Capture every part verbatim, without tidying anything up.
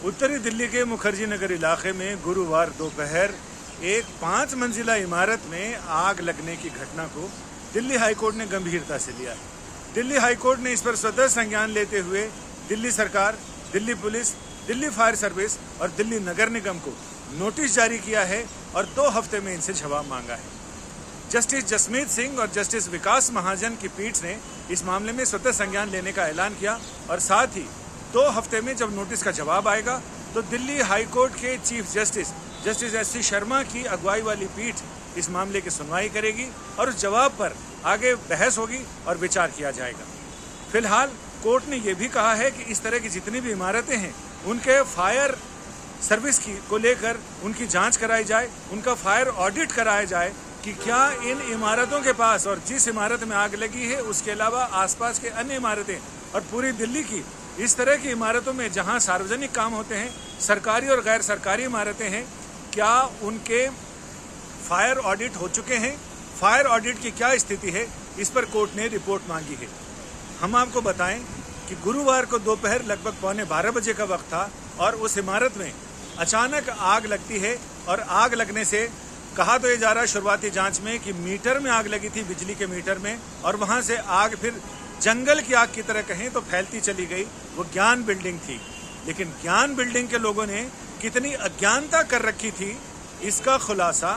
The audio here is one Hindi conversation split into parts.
उत्तरी दिल्ली के मुखर्जी नगर इलाके में गुरुवार दोपहर एक पाँच मंजिला इमारत में आग लगने की घटना को दिल्ली हाईकोर्ट ने गंभीरता से लिया है। दिल्ली हाईकोर्ट ने इस पर स्वतः संज्ञान लेते हुए दिल्ली सरकार, Delhi police, Delhi fire service और दिल्ली नगर निगम को नोटिस जारी किया है और दो हफ्ते में इनसे जवाब मांगा है। जस्टिस जसमीत सिंह और जस्टिस विकास महाजन की पीठ ने इस मामले में स्वतः संज्ञान लेने का ऐलान किया और साथ ही दो हफ्ते में जब नोटिस का जवाब आएगा तो दिल्ली हाईकोर्ट के chief justice justice S C Sharma की अगुवाई वाली पीठ इस मामले की सुनवाई करेगी और उस जवाब पर आगे बहस होगी और विचार किया जाएगा। फिलहाल कोर्ट ने यह भी कहा है कि इस तरह की जितनी भी इमारतें हैं उनके फायर सर्विस की को लेकर उनकी जांच कराई जाए, उनका फायर ऑडिट कराया जाए कि क्या इन इमारतों के पास और जिस इमारत में आग लगी है उसके अलावा आसपास के अन्य इमारतें और पूरी दिल्ली की इस तरह की इमारतों में जहां सार्वजनिक काम होते हैं, सरकारी और गैर सरकारी इमारतें हैं, क्या उनके फायर ऑडिट हो चुके हैं, फायर ऑडिट की क्या स्थिति है, इस पर कोर्ट ने रिपोर्ट मांगी है। हम आपको बताएं कि गुरुवार को दोपहर लगभग पौने बारह बजे का वक्त था और उस इमारत में अचानक आग लगती है और आग लगने से कहा तो ये जा रहा है शुरुआती जांच में कि मीटर में आग लगी थी, बिजली के मीटर में, और वहां से आग फिर जंगल की आग की तरह कहें तो फैलती चली गई। वो ज्ञान बिल्डिंग थी, लेकिन ज्ञान बिल्डिंग के लोगों ने कितनी अज्ञानता कर रखी थी इसका खुलासा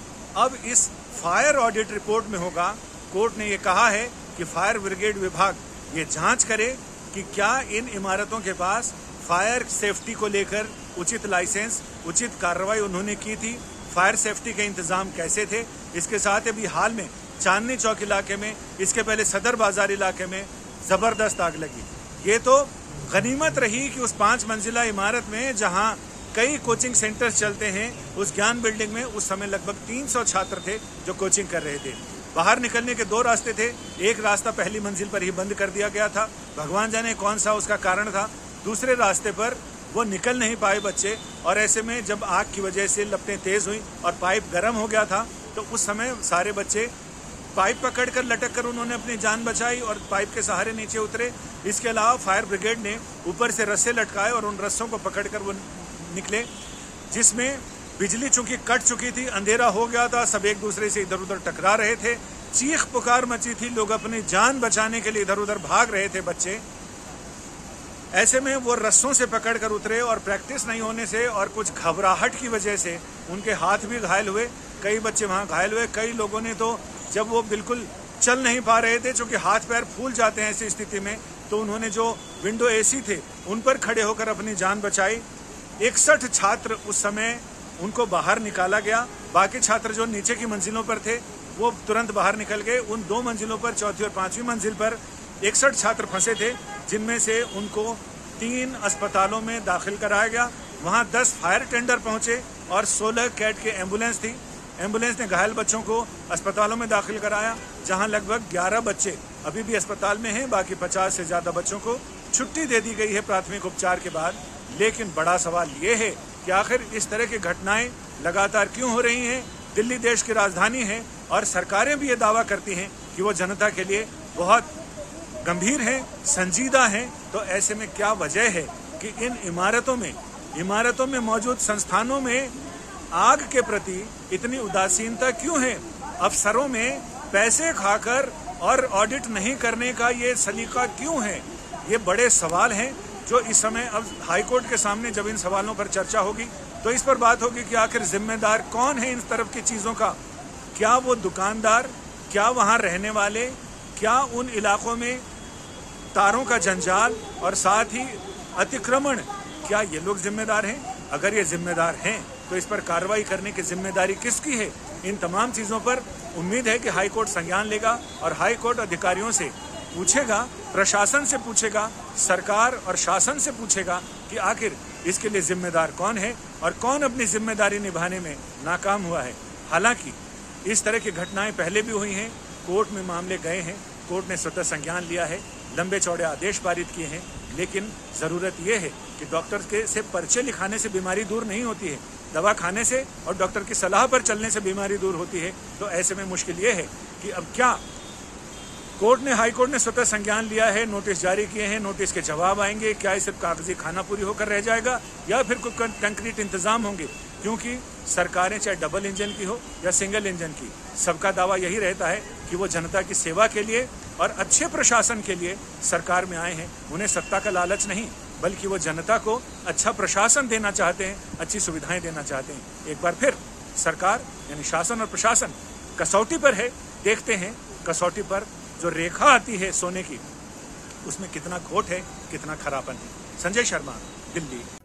अब इस फायर ऑडिट रिपोर्ट में होगा। कोर्ट ने ये कहा है कि फायर ब्रिगेड विभाग ये जांच करे कि क्या इन इमारतों के पास फायर सेफ्टी को लेकर उचित लाइसेंस, उचित कार्रवाई उन्होंने की थी, फायर सेफ्टी के इंतजाम कैसे थे। इसके साथ अभी हाल में चांदनी चौक इलाके में, इसके पहले सदर बाजार इलाके में जबरदस्त आग लगी। ये तो गनीमत रही कि उस पांच मंजिला इमारत में जहां कई कोचिंग सेंटर्स चलते हैं, उस ज्ञान बिल्डिंग में उस समय लगभग तीन सौ छात्र थे जो कोचिंग कर रहे थे। बाहर निकलने के दो रास्ते थे, एक रास्ता पहली मंजिल पर ही बंद कर दिया गया था, भगवान जाने कौन सा उसका कारण था। दूसरे रास्ते पर वो निकल नहीं पाए बच्चे, और ऐसे में जब आग की वजह से लपटें तेज हुई और पाइप गर्म हो गया था तो उस समय सारे बच्चे पाइप पकड़कर लटक कर उन्होंने अपनी जान बचाई और पाइप के सहारे नीचे उतरे। इसके अलावा फायर ब्रिगेड ने ऊपर से रस्से लटकाए और उन रस्सों को पकड़कर वो निकले, जिसमें बिजली चूंकि कट चुकी थी, अंधेरा हो गया था, सब एक दूसरे से इधर उधर टकरा रहे थे, चीख पुकार मची थी, लोग अपनी जान बचाने के लिए इधर उधर भाग रहे थे बच्चे। ऐसे में वो रस्सों से पकड़कर उतरे और प्रैक्टिस नहीं होने से और कुछ घबराहट की वजह से उनके हाथ भी घायल हुए, कई बच्चे वहां घायल हुए। कई लोगों ने तो जब वो बिल्कुल चल नहीं पा रहे थे, चूंकि हाथ पैर फूल जाते हैं ऐसी स्थिति में, तो उन्होंने जो विंडो एसी थे उन पर खड़े होकर अपनी जान बचाई। इकसठ छात्र उस समय उनको बाहर निकाला गया, बाकी छात्र जो नीचे की मंजिलों पर थे वो तुरंत बाहर निकल गए। उन दो मंजिलों पर, चौथी और पांचवी मंजिल पर इकसठ छात्र फंसे थे, जिनमें से उनको तीन अस्पतालों में दाखिल कराया गया। वहां दस फायर टेंडर पहुंचे और सोलह कैट के एम्बुलेंस थी। एम्बुलेंस ने घायल बच्चों को अस्पतालों में दाखिल कराया, जहां लगभग ग्यारह बच्चे अभी भी अस्पताल में हैं, बाकी पचास से ज्यादा बच्चों को छुट्टी दे दी गई है प्राथमिक उपचार के बाद। लेकिन बड़ा सवाल ये है कि आखिर इस तरह की घटनाएं लगातार क्यों हो रही हैं। दिल्ली देश की राजधानी है और सरकारें भी ये दावा करती हैं कि वो जनता के लिए बहुत गंभीर हैं, संजीदा हैं, तो ऐसे में क्या वजह है कि इन इमारतों में इमारतों में मौजूद संस्थानों में आग के प्रति इतनी उदासीनता क्यों है। अफसरों में पैसे खाकर और ऑडिट नहीं करने का ये सलीका क्यों है। ये बड़े सवाल हैं जो इस समय अब हाईकोर्ट के सामने जब इन सवालों पर चर्चा होगी तो इस पर बात होगी कि आखिर जिम्मेदार कौन है इन तरफ की चीज़ों का। क्या वो दुकानदार, क्या वहाँ रहने वाले, क्या उन इलाकों में तारों का जंजाल और साथ ही अतिक्रमण, क्या ये लोग जिम्मेदार हैं। अगर ये जिम्मेदार हैं तो इस पर कार्रवाई करने की जिम्मेदारी किसकी है। इन तमाम चीज़ों पर उम्मीद है कि हाईकोर्ट संज्ञान लेगा और हाईकोर्ट अधिकारियों से पूछेगा, प्रशासन से पूछेगा, सरकार और शासन से पूछेगा कि आखिर इसके लिए जिम्मेदार कौन है और कौन अपनी जिम्मेदारी निभाने में नाकाम हुआ है। हालांकि इस तरह की घटनाएं पहले भी हुई हैं, कोर्ट में मामले गए हैं, कोर्ट ने स्वतः संज्ञान लिया है, लंबे चौड़े आदेश पारित किए हैं, लेकिन ज़रूरत यह है कि डॉक्टर के से पर्चे लिखाने से बीमारी दूर नहीं होती है, दवा खाने से और डॉक्टर की सलाह पर चलने से बीमारी दूर होती है। तो ऐसे में मुश्किल ये है कि अब क्या कोर्ट ने हाई कोर्ट ने स्वतः संज्ञान लिया है, नोटिस जारी किए हैं, नोटिस के जवाब आएंगे। क्या ये सिर्फ कागजी खाना पूरी होकर रह जाएगा या फिर कोई कंक्रीट इंतजाम होंगे? क्योंकि सरकारें चाहे डबल इंजन की हो या सिंगल इंजन की, सबका दावा यही रहता है कि वो जनता की सेवा के लिए और अच्छे प्रशासन के लिए सरकार में आए हैं। उन्हें सत्ता का लालच नहीं, बल्कि वो जनता को अच्छा प्रशासन देना चाहते हैं, अच्छी सुविधाएं देना चाहते हैं। एक बार फिर सरकार यानी शासन और प्रशासन कसौटी पर है। देखते हैं कसौटी पर जो रेखा आती है सोने की, उसमें कितना खोट है, कितना खरापन है। संजय शर्मा, दिल्ली।